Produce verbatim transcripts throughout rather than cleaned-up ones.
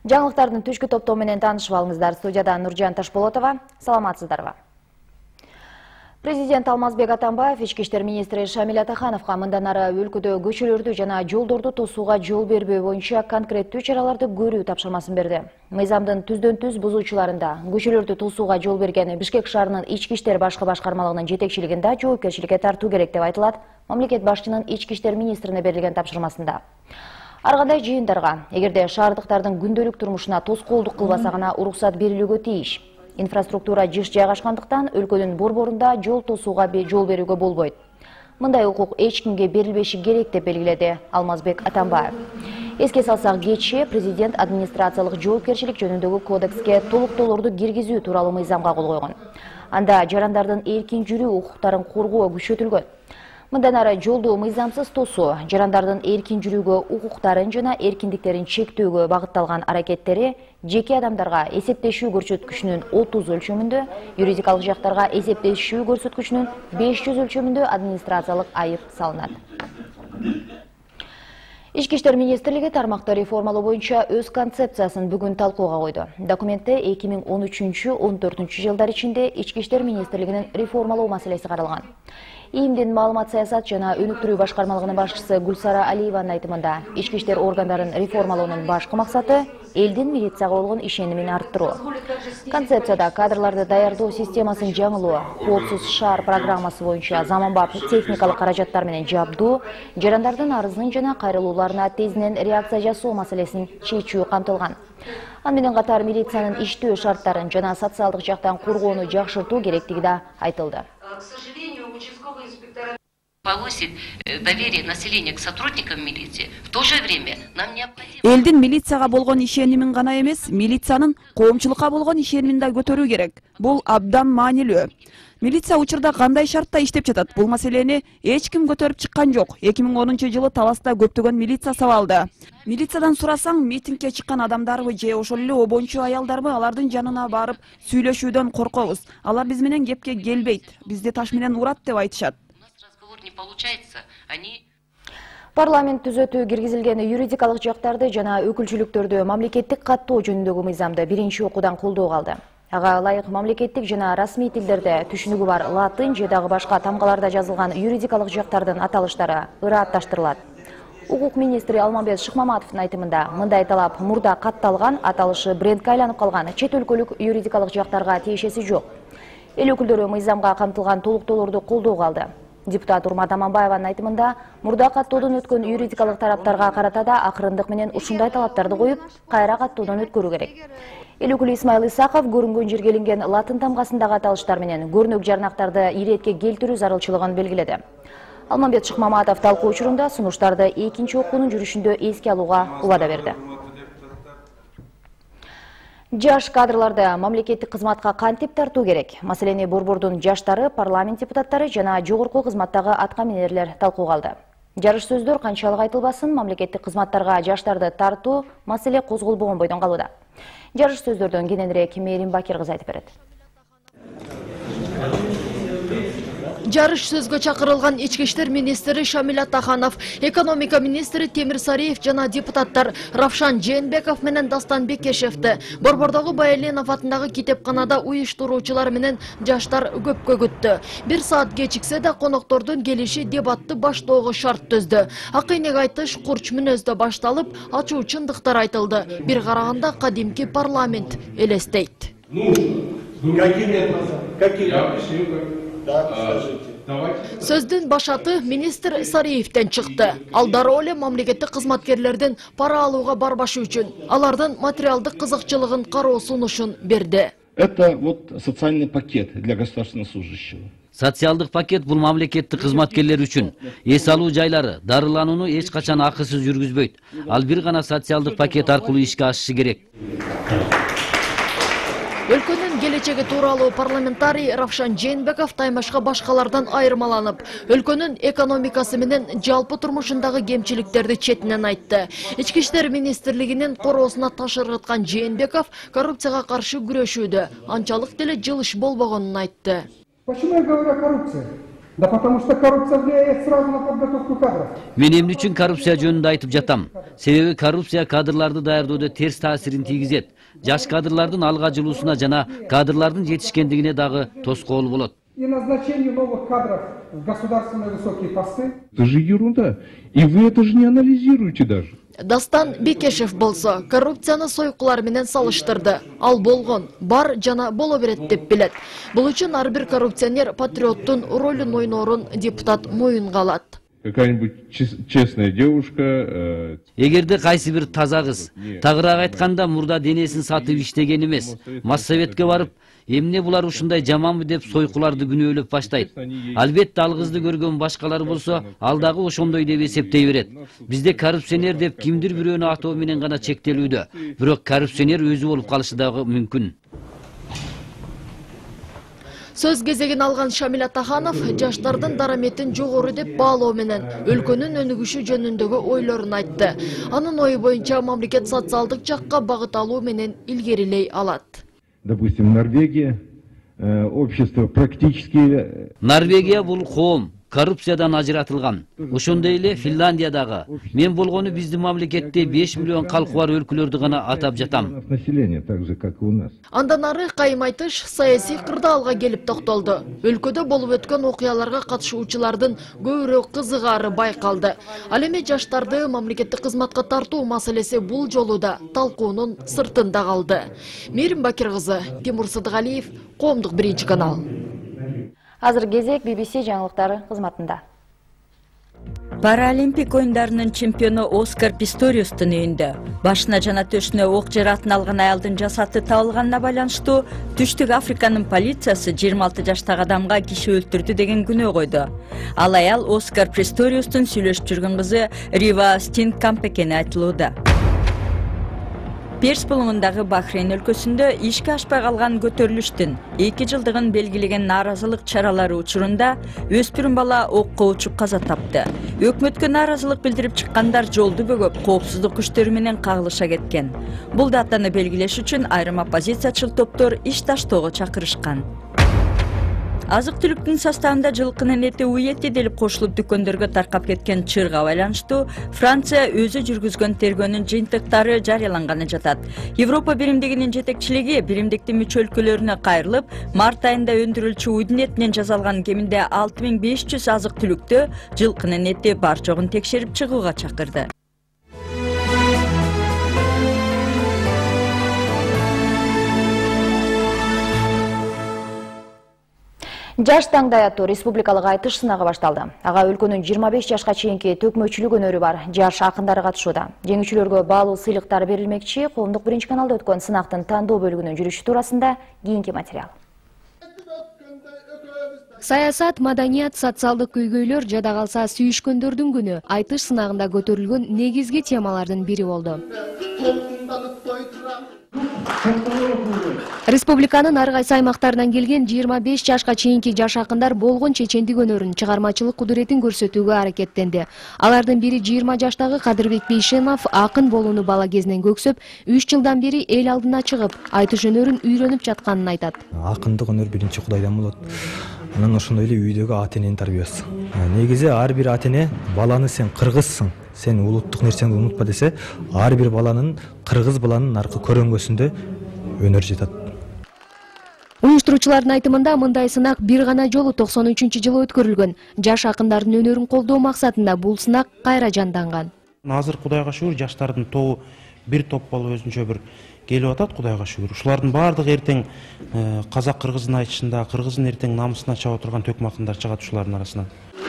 Жаңылықтардың түшкі топтоо менен таанышып алыңыздар. Студияда Нуржан Ташполотова. Саламатсыздарбы. Президент Алмазбек Атамбаев ички иштер министри Шамиль Атахановго мындан ары өлкөдө көчөлөрдү жана жолдорду тосууга жол бербөө боюнча конкреттүү чараларды көрүү тапшырмасын берди. Мыйзамдын түздөн түз бузуучуларында көчөлөрдү тосууга жол берген Бишкек шаарынын ички иштер башкы башкармалыгынын жетекчилигинде жоопкерчиликке тартуу керек деп айтылат мамлекет башчынын ички иштер министрине берилген тапшырмасында. Ар кандай жыйындарга, эгерде шаардыктардын күндөлүк турмушуна тоскоолдук кылбаса гана уруксат берилүүгө тийиш. Инфраструктура жыш жайгашкандыктан өлкөнүн борборунда жол тосууга жол берүүгө болбойт. Мындай укук эч кимге берилбеши керек деп белгиледи Алмазбек Атамбаев. Эске салсак, кечээ президент администрациялык жоопкерчилик жөнүндөгү кодекске толуктоолорду киргизүү тууралуу мыйзамга кол койгон. Анда жарандардын эркин жүрүү укуктарын коргоо күчөтүлгөн. Мындан ары жолду мыйзамсыз тосуу, жарандардын эркин жүрүүгө укуктарын жана эркиндиктерин чектөөгө багытталган аракеттери жеке адамдарга эсептешүү көрсөткүчүнүн отуз өлчөмүндө, юридикалык жактарга эсептешүү көрсөткүчүнүн беш жүз өлчөмүндө администрациялык айып салынат. Ички иштер министрлиги тармакты реформалоо боюнча өз концепциясын бүгүн талкууга койду. Документте эки миң он үчүнчү — он төртүнчү жылдар ичинде ички иштер министрлигинин реформалоо маселеси каралган. ИИМдин маалымат саясат жана өнүктүрүү башкармалыгынын башчысы Гүлсара Алиеванын айтымында, ички иштер органдарын реформалоонун башкы максаты элдин милицияга болгон ишенимин арттыруу. Концепцияда кадрларды даярдоо системасын жаңылоо, коопсуз шаар программасы боюнча заманбап техникалык каражаттар менен жабдуу, жарандардын арызын жана кайрылууларына тезинен реакция жасоо маселесин чечүү камтылган. Аны менен катар милициянын иштөө шарттарын жана социалдык жактан коргоону жакшыртуу керектиги да айтылды. Повысит доверие населения к сотрудникам милиции. В то же время нам необходимо... Элдин милицияга болгон ишенимин гана эмес, милициянын коомчулукка болгон ишенимин да көтөрүү керек. Бул абдан маанилүү. Милиция учурда кандай шартта иштеп жатат? Бул маселени эч ким көтөрүп чыккан жок. эки миң онунчу жылы Таласта көптөгөн милиция сабалды. Милициядан сурасаң, митингге чыккан адамдарбы же ошол эле обончу аялдарбы алардын жанына барып сүйлөшүүдөн коркобуз. Алар биз менен кепке келбейт. Бизди таш менен урат деп айтышат. Не получается, они... Парламент түзөтүү киргизилген юридикалык жактарды жана өкүлчүлүктөрдү мамлекеттик каттоо жөнүндөгү мыйзамды биринчи окуудан колдоого алды. Ага ылайык мамлекеттик жана расмий тилдерде түшүнүгү бар латын же дагы башка тамгаларда жазылган юридикалык жактардын аталыштары ыраатташтырылат. Укук министри Алмамбет Шыкмаматовдун айтымында, мындай талап мурда катталган, аталышы брендке айланып калган чет өлкөлүк юридикалык жактарга тиешеси жок. Эл өкүлдөрү мыйзамга камтылган толуктоолорду колдоого алды. Депутат Урмат Аманбаеванын айтымында, мурда каттоодон өткөн юридикалык тараптарга карата да акырындык менен ушундай талаптарды коюп, кайра каттоодон өткөрүү керек. Эл өкүлү Исмаил Исаков көрүнгөн жерге илинген латын тамгасындагы аталыштар менен көрнөк жарнактарды иретке келтирүү зарылчылыгын белгиледи. Алмамбет Шыкмаматов талкуу учурунда сунуштарды экинчи окуунун жүрүшүндө эске алууга убада берди. Жаш кадрларды мамлекеттик кызматка кантип тартуу керек? Маселени борбордун жаштары, парламент депутаттары жана жогорку кызматтагы аткаминерлер талкууга алды. Жарыш сөздөр канчалык айтылбасын, мамлекеттик кызматтарга жаштарды тартуу маселе козголбогон бойдон калууда. Жарыш сөздөрдөн кененирээк Мээрим Бакир кызы айтып берет. Жарыш сөзгө чакырылган ички иштер министри Шамиль Атаханов, экономика министри Темир Сариев жана депутаттар Равшан Жээнбеков менен Дастан Бекешевди борбордогу Байэленов атындагы китепканада уюштуруучулар менен жаштар көпкө күттү. Бир саат кечиксе да коноктордун келиши дебатты баштоого шарт төздү. Акыйнек айтыш курч мүнөздө башталып, ачуу чындыктар айтылды. Бир караганда кадимки парламент элестейт. Сөздүн башаты министр Сариевден чыкты. Ал дароо эле мамлекеттик кызматкерлердин пара алууга барбашы үчүн алардын материалдык кызыкчылыгын кароо сунушун берди. Это вот социальный пакет для государственного служащего. Социалдык пакет бул мамлекеттик кызматкерлер үчүн. Эс алуу жайлары дарыланууну эч качан акысыз жүргүзбөйт. Ал бир гана социалдык пакет аркылуу ишке ашышы керек. Өлкөнүн келечеги тууралуу парламентарий Равшан Жээнбеков таймашка башкалардан айырмаланып, өлкөнүн экономикасы менен жалпы турмушундагы кемчиликтерди четинен айтты. Ички иштер министрлигинин короосуна таш ыргыткан Жээнбеков коррупцияга каршы күрөшүүдө анчалык деле жылыш болбогонун айтты. Почему я говорю о коррупции? Да потому что коррупция влияет сразу на подготовку кадров. Мен эмне үчүн коррупция жөнүндө айтып жатам. Себеби коррупция кадрларды даярдоодо терс таасирин тийгизет. Жаш кадрлардын алга жылуусуна жана кадрлардын жетишкендигине дагы тоскоол болот. И назначению новых кадров в государственные высокие посты. Это же ерунда. И вы это же не анализируете даже. Дастан Бекешев болсо коррупцияны сойкулар менен салыштырды. Ал болгон бар жана боло берет деп билет. Бул үчүн ар бир коррупционер патриоттун ролун ойнорун депутат моюнга алат. Какая-нибудь честная девушка. Эгерде кайсы бир таза кыз, тагыраак айтканда мурда денесин сатып иштеген эмес, Моссоветке барып, эмне булар ушундай жаманбы деп сойкуларды күнөөлөп баштайт. Албетте ал кызды көргөн башкалар болсо, ал дагы ошондой деп эсептей берет. Бизде коррупционер деп кимдир бирөөнү атоо менен гана чектелүүдө. Бирок коррупционер өзү болуп калышы дагы мүмкүн. Сөз кезегин алган Шамил Атаханов жаштардын дараметин жогору деп баалоо менен өлкөнүн өнүгүшү жөнүндөгү ойлорун айтты. Анын ою боюнча мамлекет социалдык жакка багыт алуу менен илгерилей алат. Допустим, Норвегия, общество практически... Норвегия бул коом коррупциядан ажыратылган. Ошондой эле Финляндиядагы. Мен болгону биздин мамлекетте беш миллион калкы бар өлкөлөрдү гана атап жатам. Население так же, как и у нас. Андан ары Кайым Айтыш саясий кырдаалга келип токтолду. Өлкөдө болуп өткөн окуяларга катышуучулардын көбүрөөк кызыгаары байкалды. Ал эми жаштарды мамлекеттик кызматка тартуу маселеси бул жолу да талкуунун сыртында калды. Мээрим Бакир кызы, Тимур Сыдыгалиев, Коомдук биринчи канал. Азыр кезек би би си жаңылыктары кызматында. Паралимпик оюндарынын чемпиону Оскар Писториустун үйүндө башына жана төшүнө ок жаратын алган аялдын жасаты табылганына байланыштуу Түштүк Африканын полициясы жыйырма алты жаштагы адамга киши өлтүрдү деген күнөө койду. Ал аял Оскар Писториустун сүйлөшүп жүргөн кызы Рива Стинкамп экени айтылууда. Перс булуңундагы Бахрейн өлкөсүндө ишке ашпай калган көтөрүлүштүн эки жылдыгын белгилеген нааразылык чаралары учурунда өспүрүм бала окко учуп каза тапты. Өкмөткө нааразылык билдирип чыккандар жолду бөгөп, коопсуздук күчтөрү менен кагылыша кеткен. Бул датаны белгилеш үчүн айрым оппозициячыл топтор иш таштоого чакырышкан. Азык-түлүктүн составында жылкынын эти уйети делип кошулуп дүкөндөргө таркап кеткен чырга байланыштуу Франция өзү жүргүзгөн тергөөнүн жыйынтыктары жарыяланганы жатат. Европа биримдигинин жетекчилиги биримдиктин мүчө өлкөлөрүнө кайрылып, март айында өндүрүлчү уйдун этинен жасалган кеминде алты миң беш жүз азык-түлүктү жылкынын эти бар жогун текшерип чыгууга чакырды. Жаш таңдаятуу республикалык айтыш сынагы башталды. Ага өлкөнүн жыйырма беш жашка чейинки төкмөчүлүк өнөрү бар жаш акындары катышууда. Жеңүүчүлөргө баалуу сыйлыктар берилмекчи. Коомдук биринчи каналда өткөн сынактын тандоо бөлүгүнүн жүрүшү туурасында кийинки материал. Саясат, маданият, социалдык көйгөйлөр жада калса сүйүшкөндөрдүн күнү айтыш сынагында көтөрүлгөн негизги темалардын бири болду. Республиканын ар кайсы аймактарынан келген жыйырма беш жашка чейинки жаш акындар болгон чечендик өнөрүн, чыгармачылык кудуретин көрсөтүүгө аракеттенди. Алардын бири жыйырма жаштагы Кадырбек Бейшенов акын болууну бала кезинен көксөп, үч жылдан бери эл алдына чыгып, айтыш өнөрүн үйрөнүп жатканын айтат. Акындык өнөр биринчи Кудайдан болот. Анан ошондой эле үйдөгү ата эненин тарбиясы. Негизи ар бир ата эне баланы сен кыргызсың, сен улуттук нерсеңди унутпа десе, ар бир баланын кыргыз баланын аркы көрөңгөсүндө өнөр жатат. Уюштуруучулардын айтымында мындай сынак бир гана жолу токсон үчүнчү жылы өткөрүлгөн. Жаш акындардын өнөрүн колдоо максатында бул сынак кайра жанданган. Азыр Кудайга шүгүр жаштардын тобу бир топ болуп өзүнчө бир келип атат, Кудайга шүгүр. Ушулардын баардыгы эртең казак кыргыздын айтышында, кыргыздын эртең намысына чаба турган төкмө акындар чыгат ушулардын арасынан.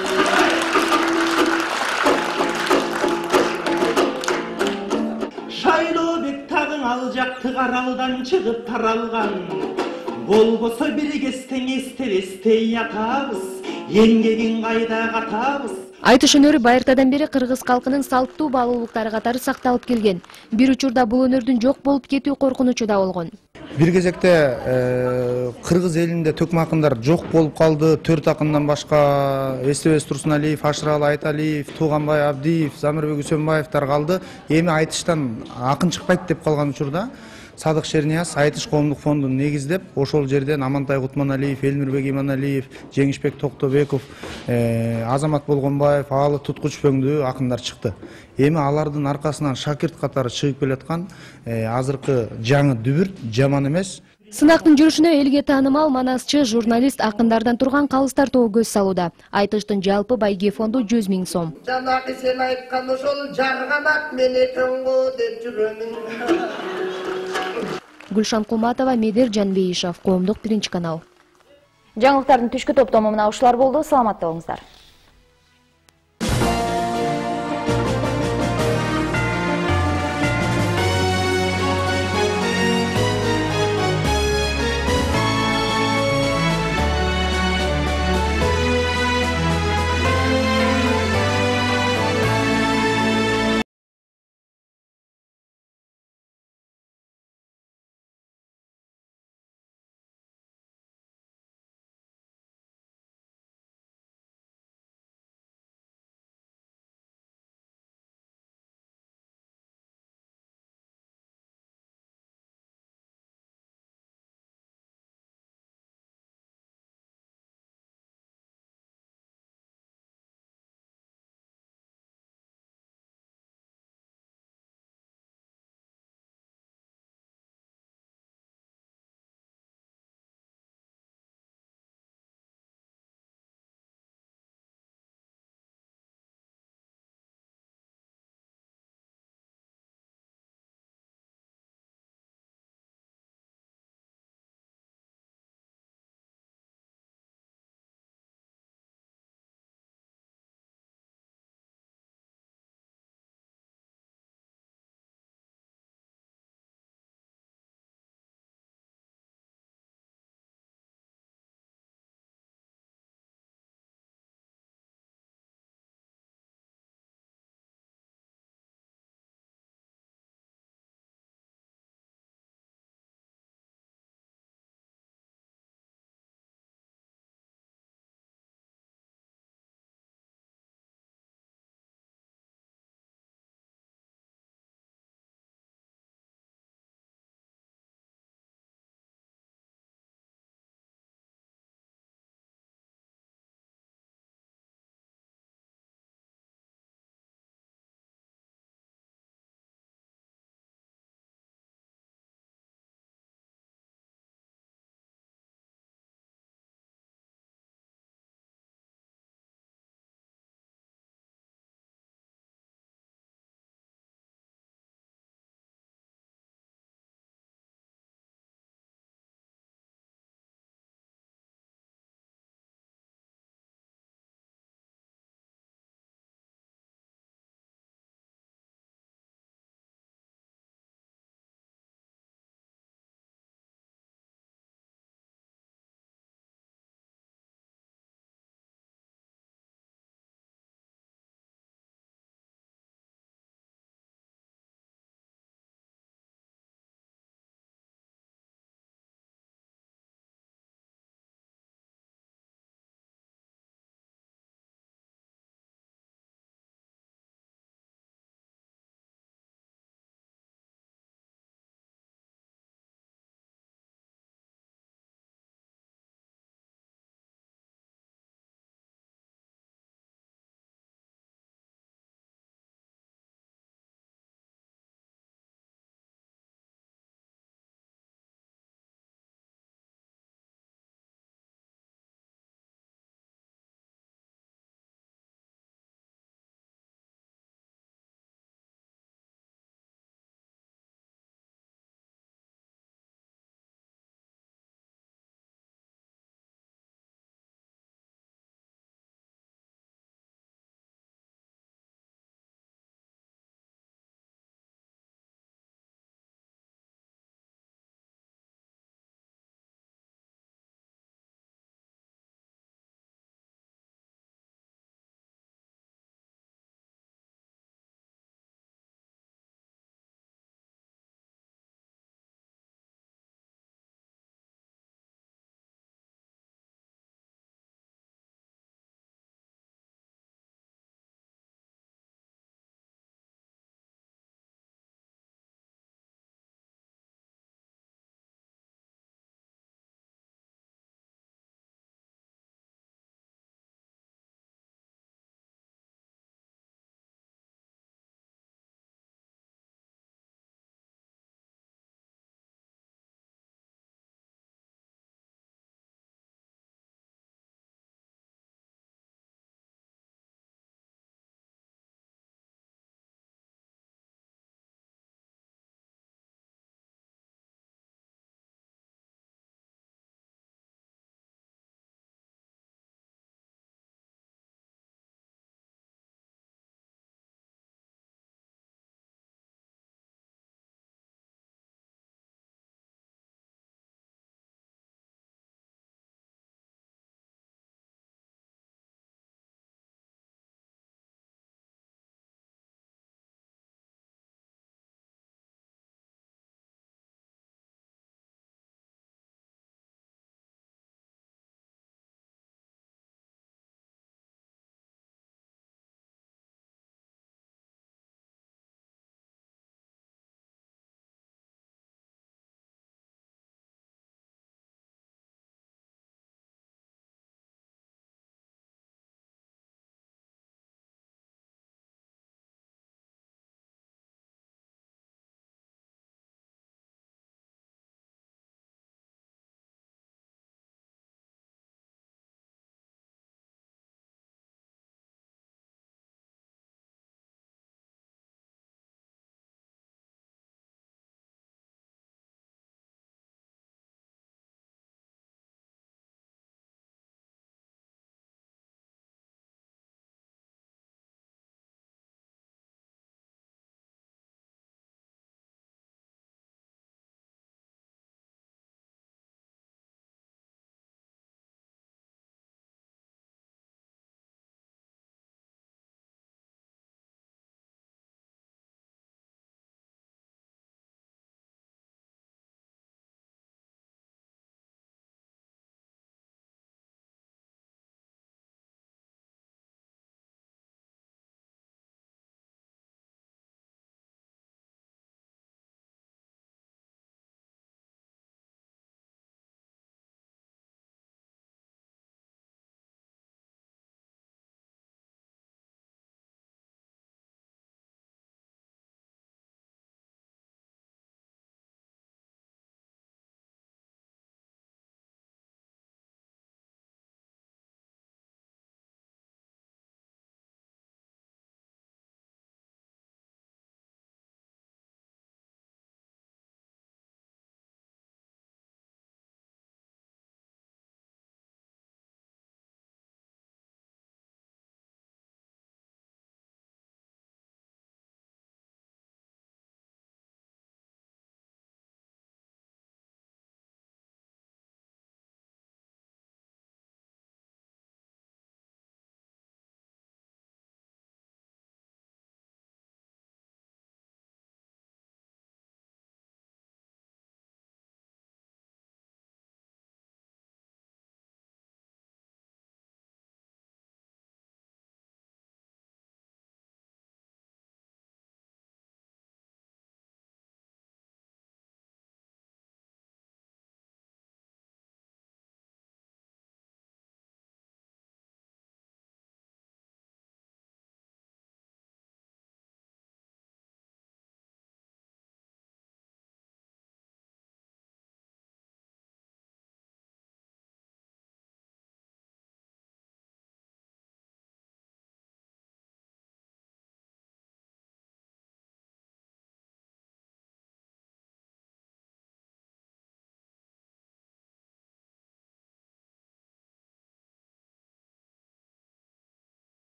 Шайлоо бек тагың ал жакты каралдан чыгып таралган. Болбосо биригестен эстебестей ятабыз, эмгегин кайда катабыз. Айтыш өнөрү байыртадан бери кыргыз калкынын салттуу баалуулуктары катары сакталып келген. Бир учурда бул өнөрдүн жок болуп кетүү коркунучу да болгон. Бир кезекте кыргыз элинде төкмө акындар жок болуп калды. Төрт акындан башка Эстебес Турсуналиев, Ашыралы Айталиев, Тууганбай Абдиев, Замирбек Үсөнбаевдер калды. Эми айтыштан акын чыкпайт деп калган учурда Садык Шернияз Айтыш коомдук фондун негиздеп, ошол жерден Амантай Кутманалиев, Элмирбек Иманалиев, Жеңишбек Токтобеков, Азамат Болгонбаев, Аалы Туткуч Пөңдүү акындар чыкты. Эми алардын аркасынан шакирт катары чыгып келаткан азыркы жаңы дүбүрт жаман эмес. Сынактын жүрүшүнө элге таанымал манасчы журналист акындардан турган калыстар тобу көз салууда. Айтыштын жалпы байге фонду жүз миң сом. Жанагы сен айткан ошол жарганак мен экен го деп жүрөмүн. Гүлшан Кулматова, Медер Жанбейишев, Коомдук биринчи канал. Жаңылыктардын түшкү топтому мына ушулар болду. Саламатта болуңуздар.